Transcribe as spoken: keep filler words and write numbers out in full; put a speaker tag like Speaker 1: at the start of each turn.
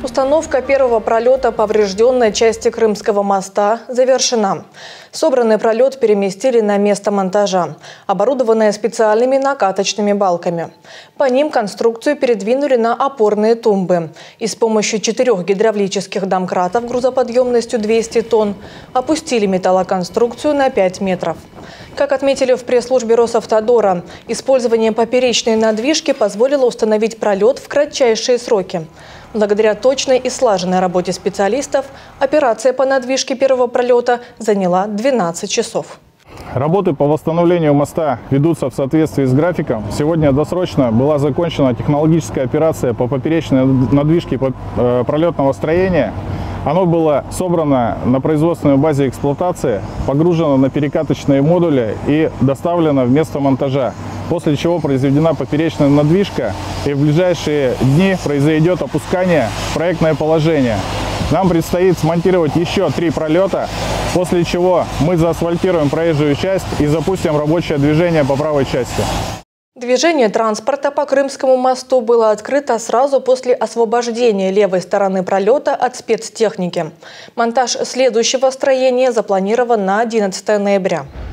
Speaker 1: Установка первого пролета поврежденной части Крымского моста завершена. Собранный пролет переместили на место монтажа, оборудованное специальными накаточными балками. По ним конструкцию передвинули на опорные тумбы и с помощью четырех гидравлических домкратов грузоподъемностью двести тонн опустили металлоконструкцию на пять метров. Как отметили в пресс-службе Росавтодора, использование поперечной надвижки позволило установить пролет в кратчайшие сроки. Благодаря точной и слаженной работе специалистов операция по надвижке первого пролета заняла двенадцать часов.
Speaker 2: Работы по восстановлению моста ведутся в соответствии с графиком. Сегодня досрочно была закончена технологическая операция по поперечной надвижке пролетного строения. Оно было собрано на производственной базе эксплуатации, погружено на перекаточные модули и доставлено в место монтажа, после чего произведена поперечная надвижка, и в ближайшие дни произойдет опускание в проектное положение. Нам предстоит смонтировать еще три пролета, после чего мы заасфальтируем проезжую часть и запустим рабочее движение по правой части.
Speaker 1: Движение транспорта по Крымскому мосту было открыто сразу после освобождения левой стороны пролета от спецтехники. Монтаж следующего строения запланирован на одиннадцатое ноября.